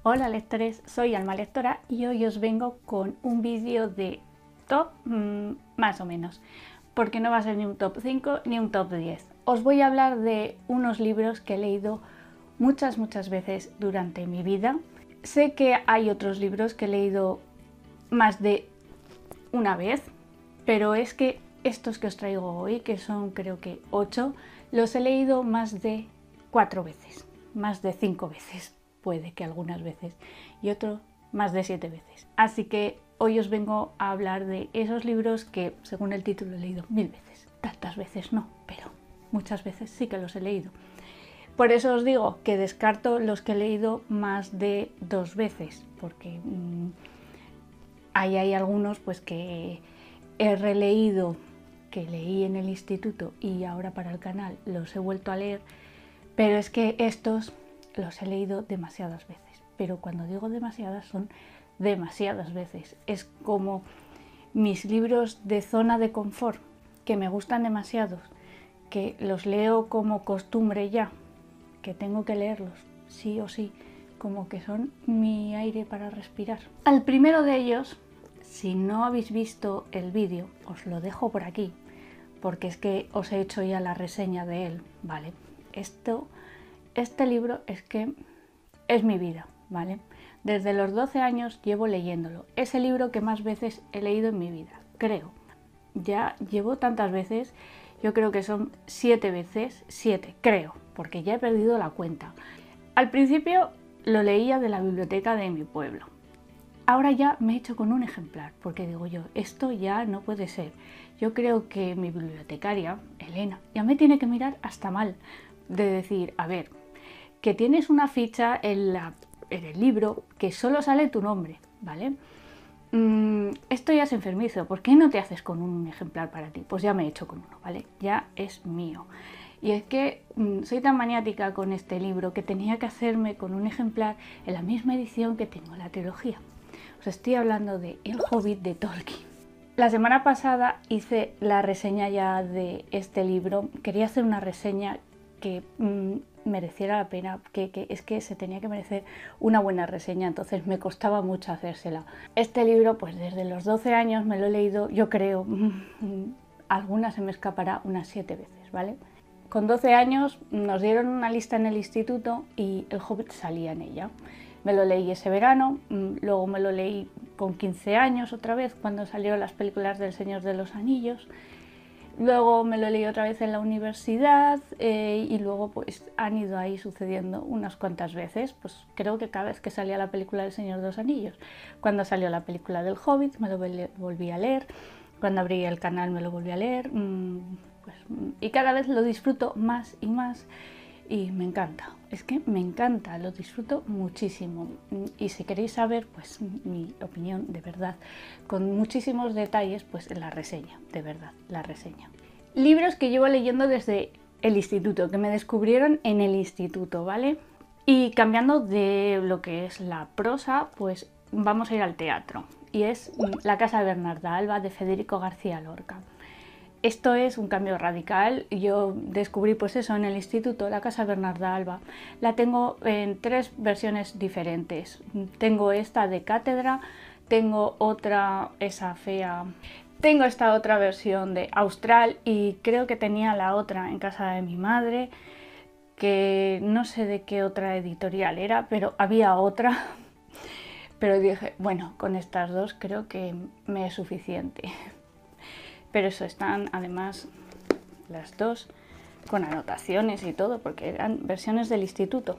Hola lectores, soy Alma Lectora y hoy os vengo con un vídeo de top más o menos, porque no va a ser ni un top 5 ni un top 10. Os voy a hablar de unos libros que he leído muchas veces durante mi vida. Sé que hay otros libros que he leído más de una vez, pero es que estos que os traigo hoy, que son creo que 8, los he leído más de 4 veces, más de 5 veces. Puede que algunas veces, y otro más de 7 veces. Así que hoy os vengo a hablar de esos libros que, según el título, he leído 1000 veces. Tantas veces no, pero muchas veces sí que los he leído. Por eso os digo que descarto los que he leído más de 2 veces, porque hay algunos pues que he releído, que leí en el instituto y ahora para el canal los he vuelto a leer, pero es que estos los he leído demasiadas veces, pero cuando digo demasiadas son demasiadas veces. Es como mis libros de zona de confort, que me gustan demasiados, que los leo como costumbre ya, que tengo que leerlos sí o sí, como que son mi aire para respirar. Al primero de ellos, si no habéis visto el vídeo, os lo dejo por aquí, porque es que os he hecho ya la reseña de él, ¿vale? Este libro es que es mi vida, ¿vale? Desde los 12 años llevo leyéndolo. Es el libro que más veces he leído en mi vida, creo. Ya llevo tantas veces, yo creo que son 7 veces, 7, creo, porque ya he perdido la cuenta. Al principio lo leía de la biblioteca de mi pueblo. Ahora ya me he hecho con un ejemplar, porque digo yo, esto ya no puede ser. Yo creo que mi bibliotecaria, Elena, ya me tiene que mirar hasta mal, de decir, a ver, que tienes una ficha en el libro que solo sale tu nombre, ¿vale? Esto ya es enfermizo, ¿por qué no te haces con un ejemplar para ti? Pues ya me he hecho con uno, ¿vale? Ya es mío. Y es que soy tan maniática con este libro que tenía que hacerme con un ejemplar en la misma edición que tengo la trilogía. Os estoy hablando de El Hobbit de Tolkien. La semana pasada hice la reseña ya de este libro. Quería hacer una reseña que mereciera la pena, que es que se tenía que merecer una buena reseña, entonces me costaba mucho hacérsela. Este libro, pues desde los 12 años me lo he leído, yo creo, alguna se me escapará unas 7 veces, ¿vale? Con 12 años nos dieron una lista en el instituto y El Hobbit salía en ella. Me lo leí ese verano, luego me lo leí con 15 años otra vez, cuando salieron las películas del Señor de los Anillos. Luego me lo leí otra vez en la universidad y luego pues han ido ahí sucediendo unas cuantas veces. Pues creo que cada vez que salía la película del Señor de los Anillos. Cuando salió la película del Hobbit me lo volví a leer. Cuando abrí el canal me lo volví a leer. Y cada vez lo disfruto más y más. Y me encanta, es que me encanta, lo disfruto muchísimo. Y si queréis saber pues mi opinión de verdad, con muchísimos detalles, pues en la reseña, de verdad, la reseña. Libros que llevo leyendo desde el instituto, que me descubrieron en el instituto, ¿vale? Y cambiando de lo que es la prosa, pues vamos a ir al teatro. Y es La casa de Bernarda Alba de Federico García Lorca. Esto es un cambio radical. Yo descubrí pues eso en el instituto, La casa de Bernarda Alba. La tengo en 3 versiones diferentes. Tengo esta de cátedra, tengo otra, esa fea, tengo esta otra versión de Austral y creo que tenía la otra en casa de mi madre, que no sé de qué otra editorial era, pero había otra. Pero dije, bueno, con estas 2 creo que me es suficiente. Pero eso, están además las 2 con anotaciones y todo, porque eran versiones del instituto.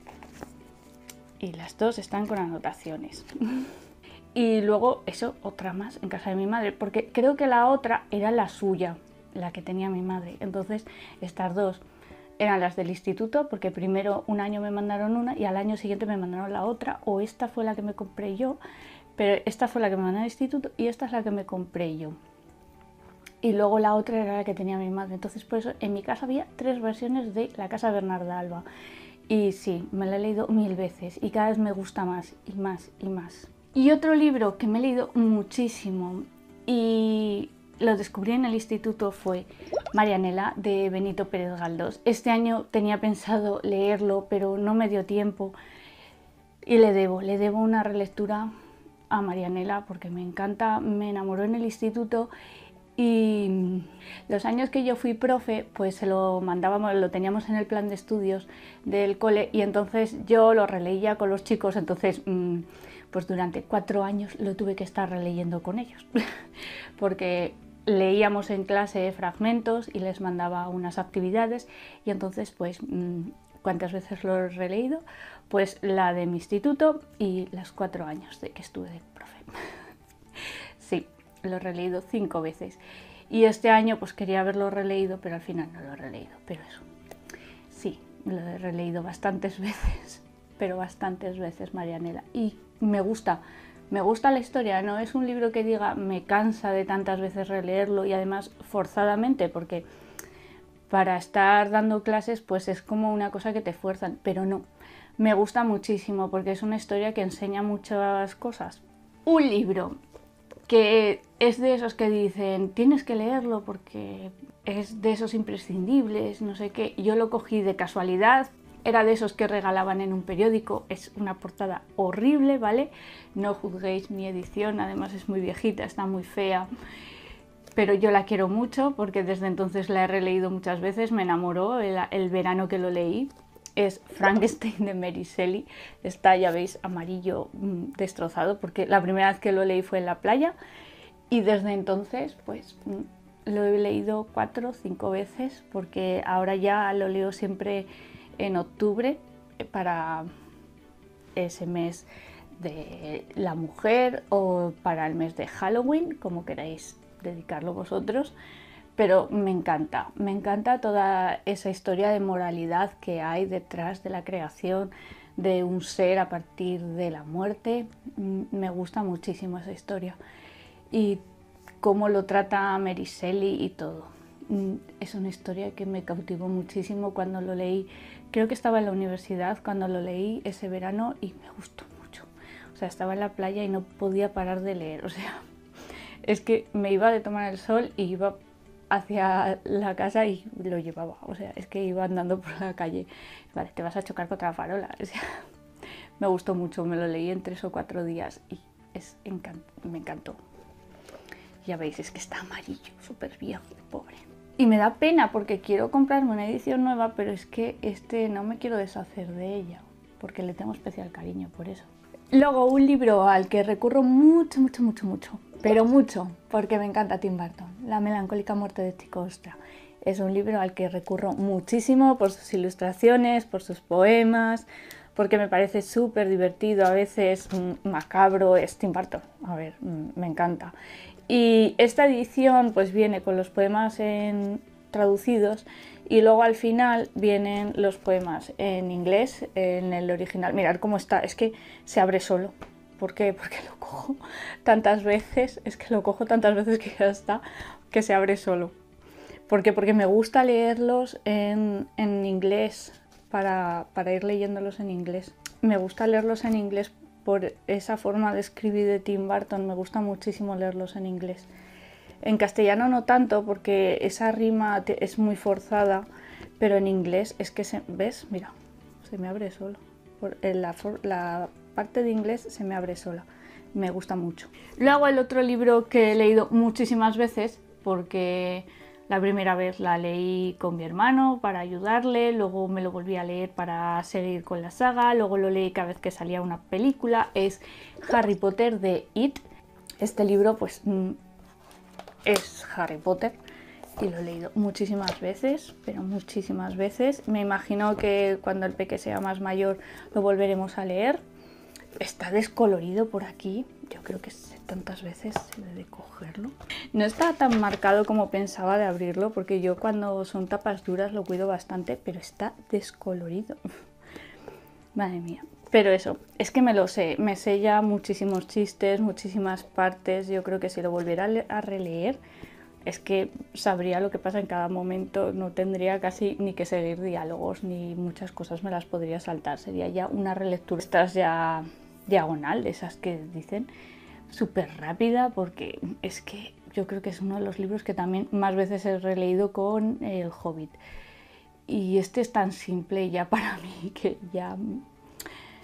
Y las 2 están con anotaciones. Y luego, eso, otra más en casa de mi madre, porque creo que la otra era la suya, la que tenía mi madre. Entonces, estas 2 eran las del instituto, porque primero un año me mandaron una y al año siguiente me mandaron la otra, o esta fue la que me compré yo, pero esta fue la que me mandaron al instituto y esta es la que me compré yo. Y luego la otra era la que tenía mi madre. Entonces por eso en mi casa había 3 versiones de La casa de Bernarda Alba. Y sí, me la he leído 1000 veces y cada vez me gusta más y más y más. Y otro libro que me he leído muchísimo y lo descubrí en el instituto fue Marianela de Benito Pérez Galdós. Este año tenía pensado leerlo, pero no me dio tiempo. Y le debo una relectura a Marianela porque me encanta, me enamoró en el instituto y los años que yo fui profe pues se lo mandábamos, lo teníamos en el plan de estudios del cole y entonces yo lo releía con los chicos, entonces pues durante 4 años lo tuve que estar releyendo con ellos porque leíamos en clase fragmentos y les mandaba unas actividades y entonces pues ¿cuántas veces lo he releído? Pues la de mi instituto y las 4 años de que estuve de profe. Sí, lo he releído 5 veces. Y este año pues quería haberlo releído, pero al final no lo he releído. Pero eso, sí, lo he releído bastantes veces, pero bastantes veces, Marianela. Y me gusta la historia, no es un libro que diga me cansa de tantas veces releerlo y además forzadamente, porque para estar dando clases pues es como una cosa que te fuerzan, pero no, me gusta muchísimo porque es una historia que enseña muchas cosas. Un libro que es de esos que dicen tienes que leerlo porque es de esos imprescindibles, no sé qué, yo lo cogí de casualidad, era de esos que regalaban en un periódico, es una portada horrible, ¿vale? No juzguéis mi edición, además es muy viejita, está muy fea, pero yo la quiero mucho porque desde entonces la he releído muchas veces, me enamoró el verano que lo leí. Es Frankenstein de Mary Shelley, está, ya veis, amarillo destrozado porque la primera vez que lo leí fue en la playa y desde entonces pues lo he leído 4 o 5 veces porque ahora ya lo leo siempre en octubre para ese mes de la mujer o para el mes de Halloween, como queráis dedicarlo vosotros, pero me encanta toda esa historia de moralidad que hay detrás de la creación de un ser a partir de la muerte. Me gusta muchísimo esa historia y cómo lo trata Mary Shelley y todo. Es una historia que me cautivó muchísimo cuando lo leí. Creo que estaba en la universidad cuando lo leí ese verano y me gustó mucho. O sea, estaba en la playa y no podía parar de leer. O sea, es que me iba de tomar el sol y iba hacia la casa y lo llevaba. O sea, es que iba andando por la calle. Vale, te vas a chocar contra la farola. O sea, me gustó mucho. Me lo leí en 3 o 4 días y me encantó. Ya veis, es que está amarillo, súper viejo, pobre. Y me da pena porque quiero comprarme una edición nueva, pero es que no me quiero deshacer de ella, porque le tengo especial cariño por eso. Luego, un libro al que recurro mucho, pero mucho, porque me encanta Tim Burton, La melancólica muerte de Chico Ostra. Es un libro al que recurro muchísimo por sus ilustraciones, por sus poemas, porque me parece súper divertido, a veces macabro, es Tim Burton, a ver, me encanta. Y esta edición pues viene con los poemas traducidos y luego al final vienen los poemas en inglés, en el original. Mirad cómo está, es que se abre solo. ¿Por qué? Porque lo cojo tantas veces, que ya está, que se abre solo. ¿Por qué? Porque me gusta leerlos en inglés, para ir leyéndolos en inglés. Me gusta leerlos en inglés por esa forma de escribir de Tim Burton, me gusta muchísimo leerlos en inglés. En castellano no tanto, porque esa rima es muy forzada, pero en inglés es que ¿ves? Mira, se me abre solo. La parte de inglés se me abre sola, me gusta mucho. Luego el otro libro que he leído muchísimas veces, porque la primera vez la leí con mi hermano para ayudarle, luego me lo volví a leer para seguir con la saga, luego lo leí cada vez que salía una película, es Harry Potter de It. Este libro pues es Harry Potter y lo he leído muchísimas veces, pero muchísimas veces. Me imagino que cuando el peque sea más mayor lo volveremos a leer. Está descolorido por aquí, yo creo que tantas veces se debe cogerlo. No está tan marcado como pensaba de abrirlo, porque yo cuando son tapas duras lo cuido bastante, pero está descolorido. Madre mía. Pero eso, es que me lo sé, me sé ya muchísimos chistes, muchísimas partes. Yo creo que si lo volviera a releer, es que sabría lo que pasa en cada momento, no tendría casi ni que seguir diálogos, ni muchas cosas me las podría saltar. Sería ya una relectura. Estás ya diagonal, de esas que dicen, súper rápida, porque es que yo creo que es uno de los libros que también más veces he releído con El Hobbit. Y este es tan simple ya para mí que ya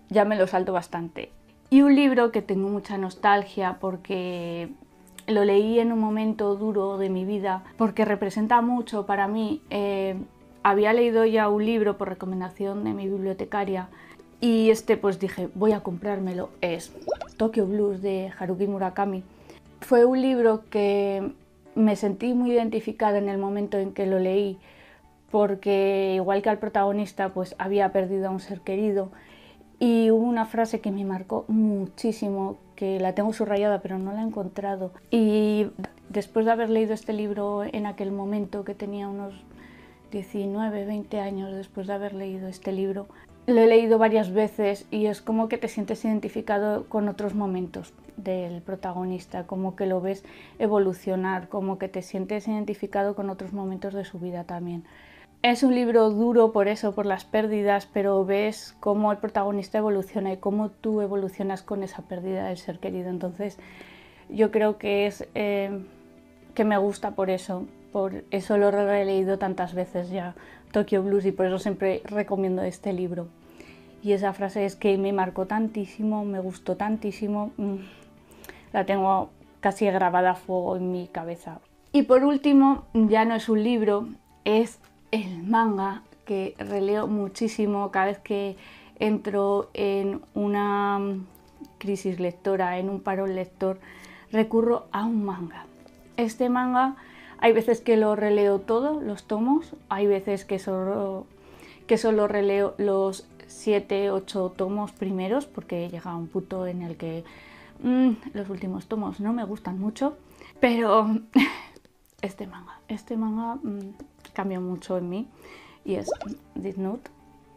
ya me lo salto bastante. Y un libro que tengo mucha nostalgia porque lo leí en un momento duro de mi vida, porque representa mucho para mí. Había leído ya un libro por recomendación de mi bibliotecaria y pues dije, voy a comprármelo. Es Tokyo Blues de Haruki Murakami. Fue un libro que me sentí muy identificada en el momento en que lo leí, porque igual que al protagonista, pues había perdido a un ser querido. Y hubo una frase que me marcó muchísimo, que la tengo subrayada pero no la he encontrado. Y después de haber leído este libro en aquel momento, que tenía unos 19, 20 años, después de haber leído este libro, lo he leído varias veces y es como que te sientes identificado con otros momentos del protagonista, como que lo ves evolucionar, como que te sientes identificado con otros momentos de su vida también. Es un libro duro por eso, por las pérdidas, pero ves cómo el protagonista evoluciona y cómo tú evolucionas con esa pérdida del ser querido. Entonces yo creo que es que me gusta por eso lo he releído tantas veces ya, Tokyo Blues, y por eso siempre recomiendo este libro. Y esa frase es que me marcó tantísimo, me gustó tantísimo, la tengo casi grabada a fuego en mi cabeza. Y por último, ya no es un libro, es el manga, que releo muchísimo cada vez que entro en una crisis lectora, en un parón lector, recurro a un manga. Este manga hay veces que lo releo todo, los tomos, hay veces que solo releo los 7, 8 tomos primeros, porque llega a un punto en el que los últimos tomos no me gustan mucho, pero este manga cambió mucho en mí y es Death Note.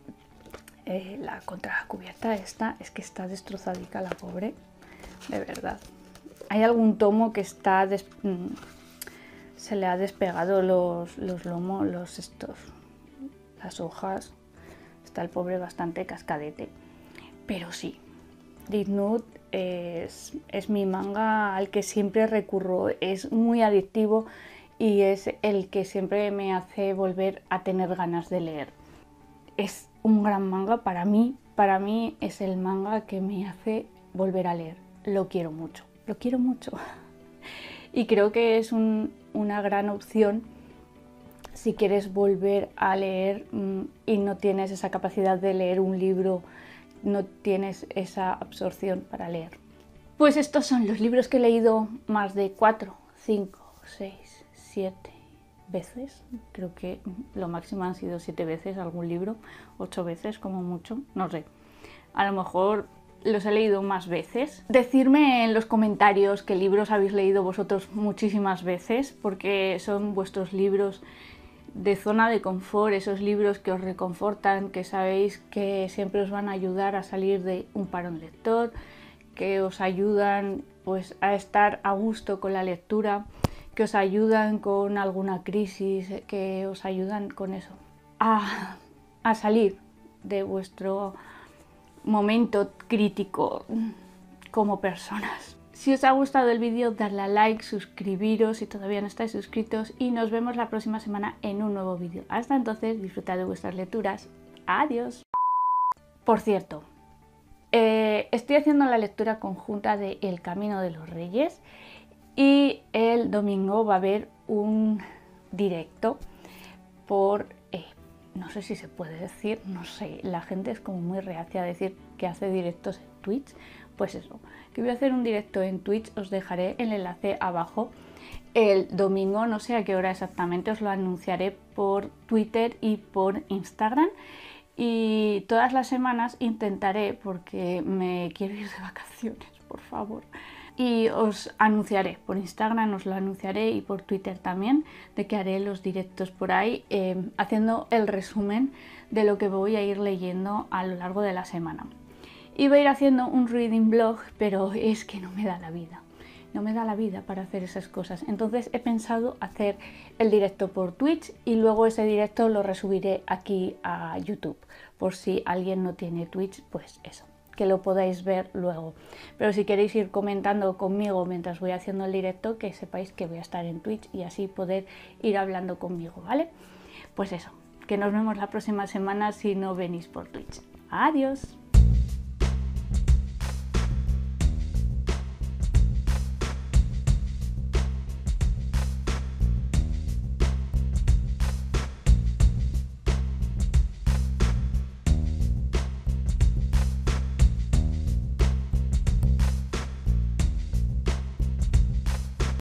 La contracubierta esta es que está destrozadica la pobre, de verdad. Hay algún tomo que está se le ha despegado los lomos, las hojas. Está el pobre bastante cascadete. Pero sí, Death Note es mi manga al que siempre recurro. Es muy adictivo y es el que siempre me hace volver a tener ganas de leer. Es un gran manga para mí. Para mí es el manga que me hace volver a leer. Lo quiero mucho, lo quiero mucho. Y creo que es una gran opción si quieres volver a leer y no tienes esa capacidad de leer un libro, no tienes esa absorción para leer. Pues estos son los libros que he leído más de 4, 5, 6, 7 veces. Creo que lo máximo han sido 7 veces algún libro, 8 veces como mucho, no sé. A lo mejor los he leído más veces. Decidme en los comentarios qué libros habéis leído vosotros muchísimas veces, porque son vuestros libros de zona de confort, esos libros que os reconfortan, que sabéis que siempre os van a ayudar a salir de un parón lector, que os ayudan pues a estar a gusto con la lectura, que os ayudan con alguna crisis, que os ayudan con eso, a salir de vuestro momento crítico como personas. Si os ha gustado el vídeo, darle a like, suscribiros si todavía no estáis suscritos y nos vemos la próxima semana en un nuevo vídeo. Hasta entonces, disfrutad de vuestras lecturas. ¡Adiós! Por cierto, estoy haciendo la lectura conjunta de El Camino de los Reyes y el domingo va a haber un directo por... no sé si se puede decir, no sé, la gente es como muy reacia a decir que hace directos en Twitch. Pues eso, que voy a hacer un directo en Twitch, os dejaré el enlace abajo. El domingo, no sé a qué hora exactamente, os lo anunciaré por Twitter y por Instagram. Y todas las semanas intentaré, porque me quiero ir de vacaciones, por favor. Y os anunciaré, por Instagram os lo anunciaré y por Twitter también, de que haré los directos por ahí, haciendo el resumen de lo que voy a ir leyendo a lo largo de la semana. Iba a ir haciendo un reading blog, pero es que no me da la vida. No me da la vida para hacer esas cosas. Entonces he pensado hacer el directo por Twitch y luego ese directo lo resubiré aquí a YouTube. Por si alguien no tiene Twitch, pues eso, que lo podáis ver luego. Pero si queréis ir comentando conmigo mientras voy haciendo el directo, que sepáis que voy a estar en Twitch y así poder ir hablando conmigo, ¿vale? Pues eso, que nos vemos la próxima semana si no venís por Twitch. ¡Adiós!